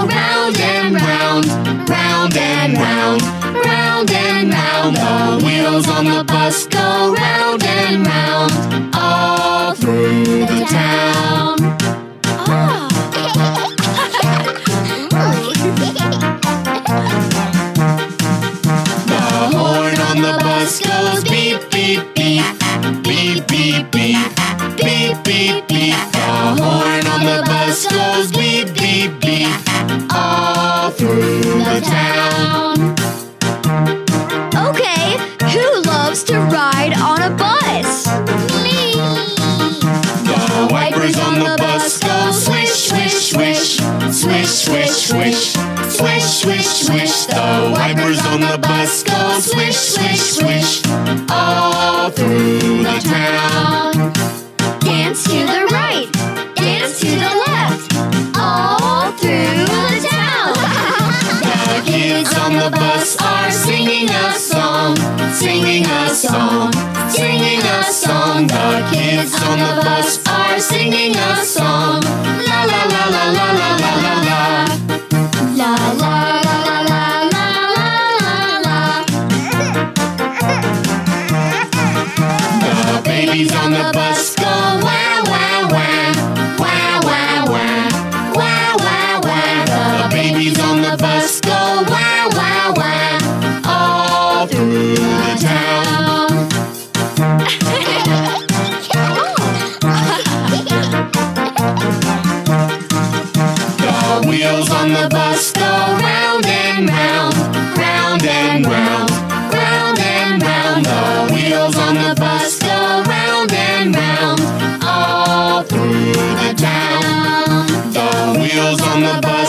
go round and round, round and round, round and round. The wheels on the bus go round and round, all through the town. The horn on the bus goes beep, beep, beep, beep, beep, beep, beep, beep, beep. The horn on the bus goes beep, beep, beep, all through the town. Okay, who loves to ride on a bus? Me! The wipers on the bus go swish, swish, swish, swish, swish, swish, swish, swish, swish. The wipers on the bus go swish, swish, swish, all through the town. Dance to the right, dance to the left, all through the town. The kids on the bus are singing a song, singing a song, singing a song. The kids on the bus are singing a song. La la la la la la la la la. La la la la la la la la. The babies on the bus go wah wah wah, wah wah wah, wah wah wah. The babies on the bus go wah wah wah, all through the town. The wheels on the bus go round and round, round and round, round and round. The wheels on the bus go round and round, all through the town. The wheels on the bus